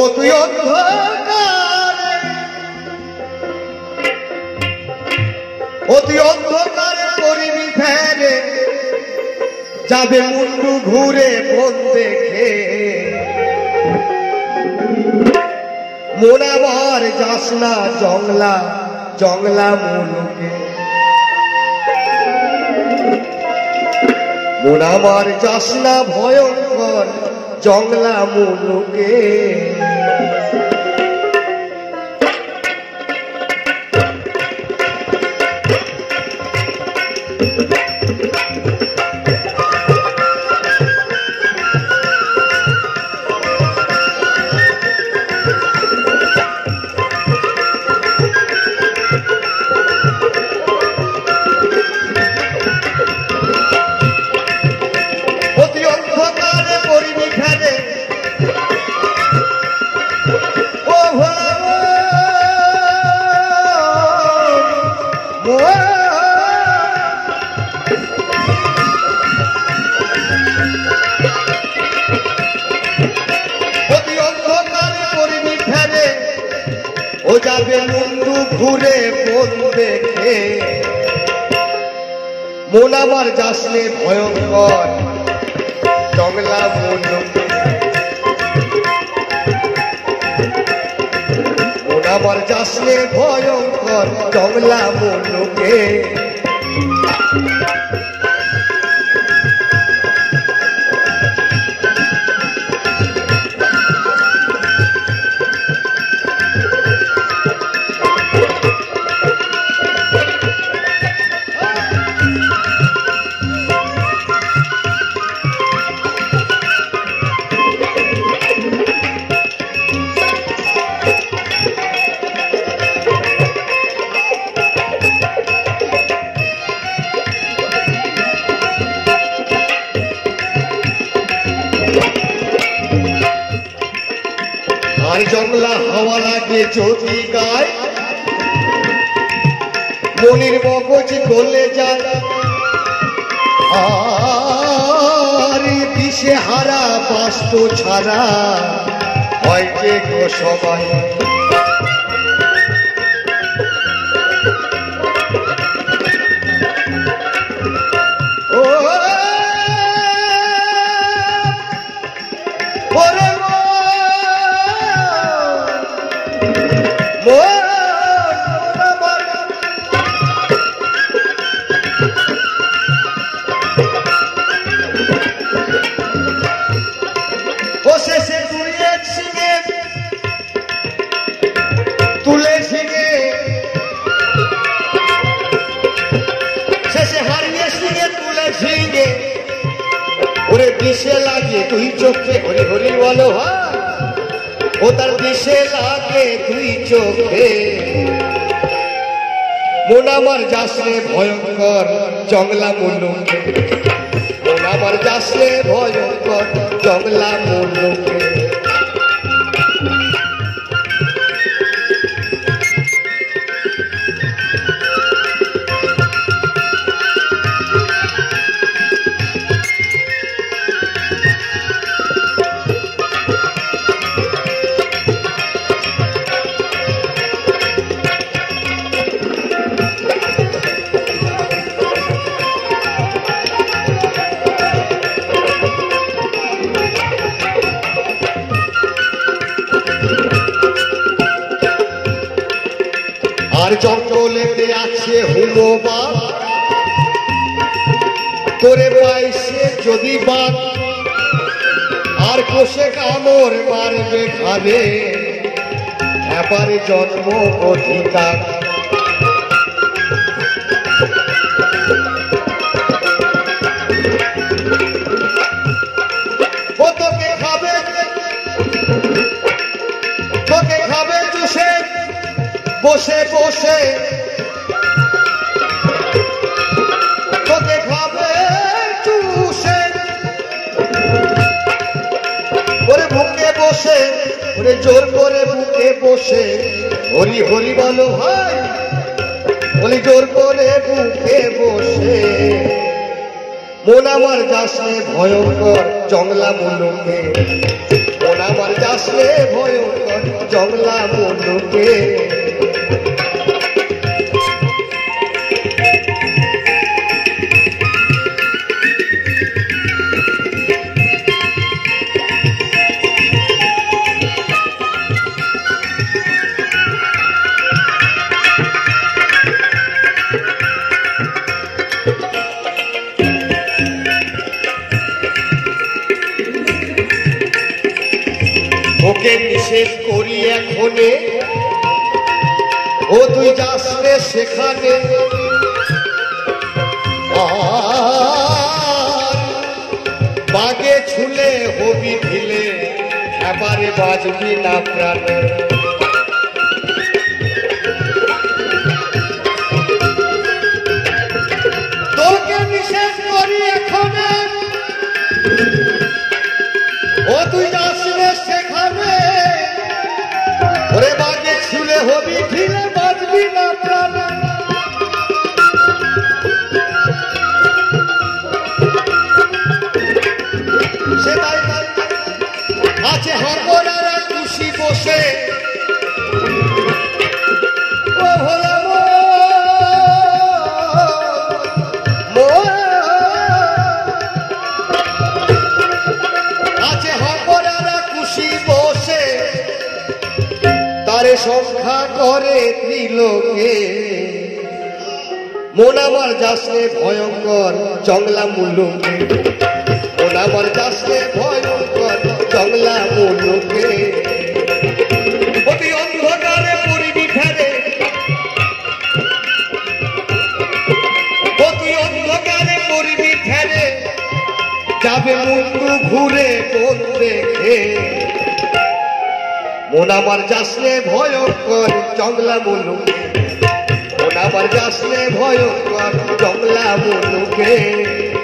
তুই অন্ধকারে, ও তুই অন্ধকারে করবি ফেরে, যাবে মুন্ডু ঘুরে বোন দেখে। মোনাবার যাস না জংলা জংলা মুলুকে, মোনাবার যাস না ভয়ঙ্কর জংলা মুলুকে। ও যাবে মুন্ডু ঘুরে বোন দেখে, মন আমার যাসনে ভয়ঙ্কর জংলা মুলুকে, মন আমার যাসনে ভয়ঙ্কর জংলা মুলুকে। আর জংলা হাওয়া লাগে যদি গায়, মনির মগজ গলে যায়, আর দিশে হারা বাস্ত ছাড়া হয় যে গো সবাই। তুলে সিঙে শেষে হারিয়ে সিঙে তুলে সিঙে, ওরে দিশে লাগে তুই চোখে, হরি হরি বলো ও তার দিশে লাগে তুই চোখে। মন আমার যাসনে ভয়ঙ্কর জংলা মুলুকে, মন আমার যাসনে ভয়ঙ্কর জংলা মুলুকে। আর জঙ্গলেতে আছে হুমবা, তোরে পাইছে যদি বাদ, আর কোষে কামড় মারবে খাবে এবার জন্ম অধিকার। ও তোকে খাবে, তোকে খাবে চুষে বসে বসে, তোকে খাবে চুষে, ওরে বুকে বসে, ওরে জোর করে বুকে বসে, হরি হরি বলো ভাই, বলি জোর করে বুকে বসে। মন আমার যাসনে ভয়ঙ্কর জংলা মুলুকে, মন আমার যাসলে ভয়ঙ্কর জংলা মুলুকে ওকে নিষেধ করি এখনে ও তুই যাস রে সেখানে বাগে ছুলে হবি ঢিলে এবারে বাজবি না প্রাণে তোকে নিষেধ করি এখনে ও তুই যাস রে সেখানে ওরে বাগে ছুলে হবি ঢিলে বাজবি না প্রাণে সেটাই আছে হরবরারা খুশি বসে ও ভোলা আছে হরবরারা খুশি বসে তারে সংখ্যা করে ত্রিলোকে মন আমার যাসলে ভয়ঙ্কর জংলা মুলুকে মন আমার যাসলে ভয়ঙ্কর জংলা মুলুকে অতি অন্ধকারে পড়িবি ফেরে অতি অন্ধকারে পড়িবি ফেরে যাবে মুন্ডু ঘুরে কোন দেখে মন আমার যাসলে ভয়ঙ্কর জংলা মুলুকে মন আমার যাসলে ভয়ঙ্কর জংলা মুলুকে